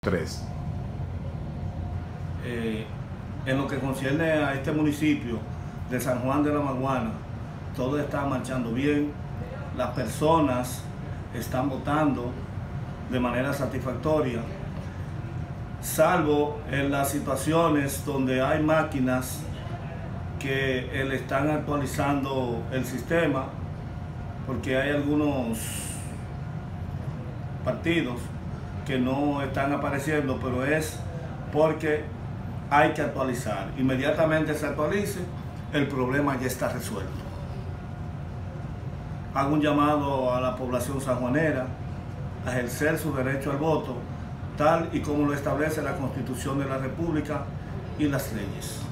3. En lo que concierne a este municipio de San Juan de la Maguana, todo está marchando bien, las personas están votando de manera satisfactoria, salvo en las situaciones donde hay máquinas que le están actualizando el sistema, porque hay algunos partidos que no están apareciendo, pero es porque hay que actualizar. Inmediatamente se actualice, el problema ya está resuelto. Hago un llamado a la población sanjuanera a ejercer su derecho al voto, tal y como lo establece la Constitución de la República y las leyes.